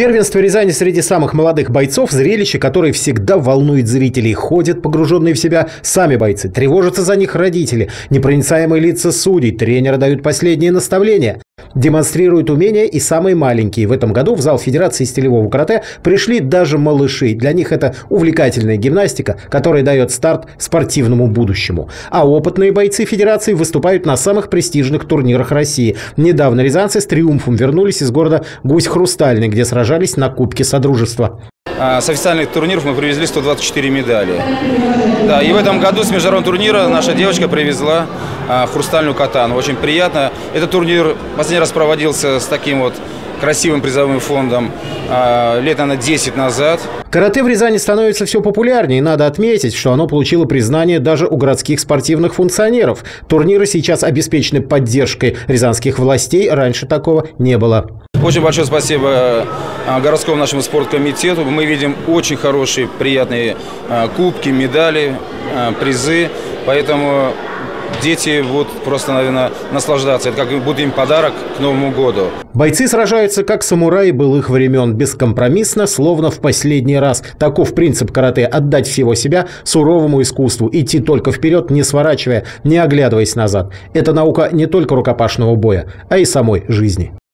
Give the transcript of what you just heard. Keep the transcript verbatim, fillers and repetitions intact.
Первенство Рязани среди самых молодых бойцов – зрелище, которое всегда волнует зрителей. Ходят погруженные в себя сами бойцы, тревожатся за них родители, непроницаемые лица судей, тренеры дают последние наставления. Демонстрируют умения и самые маленькие. В этом году в зал Федерации стилевого карате пришли даже малыши. Для них это увлекательная гимнастика, которая дает старт спортивному будущему. А опытные бойцы Федерации выступают на самых престижных турнирах России. Недавно рязанцы с триумфом вернулись из города Гусь-Хрустальный, где сражались на Кубке Содружества. С официальных турниров мы привезли сто двадцать четыре медали. Да, и в этом году с международного турнира наша девочка привезла а, хрустальную катану. Очень приятно. Этот турнир последний раз проводился с таким вот красивым призовым фондом а, лет, наверное, десять назад. Карате в Рязани становится все популярнее. Надо отметить, что оно получило признание даже у городских спортивных функционеров. Турниры сейчас обеспечены поддержкой рязанских властей. Раньше такого не было. Очень большое спасибо городскому нашему спорткомитету. Мы видим очень хорошие, приятные кубки, медали, призы. Поэтому дети будут просто, наверное, наслаждаться. Это как будто им подарок к Новому году. Бойцы сражаются как самураи былых времен, бескомпромиссно, словно в последний раз. Таков принцип карате – отдать всего себя суровому искусству, идти только вперед, не сворачивая, не оглядываясь назад. Это наука не только рукопашного боя, а и самой жизни.